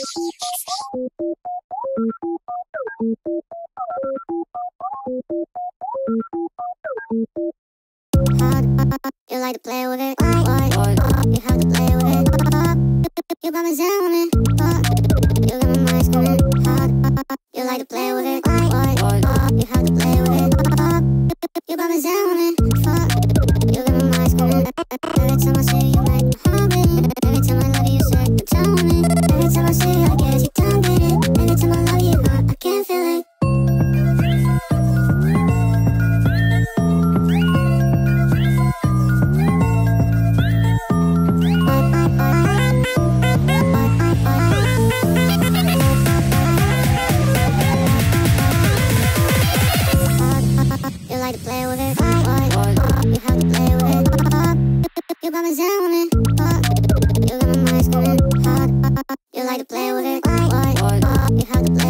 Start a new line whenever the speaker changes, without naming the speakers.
You like to play with it, boy. You have to play with it. You got me zooming, you got my mind screaming. You like to play with it, boy. You have to play with it. You got me zooming, you got my mind screaming. Every time I see you, make me happy. Every time I love you, you say you tell me. Every time I see you, I guess you don't get it. Every time I love you, I can't feel it. You like to play with it, boy. You have to play with it. You got me zooming, you got my mind screaming. You like to play with it, boy. You have to play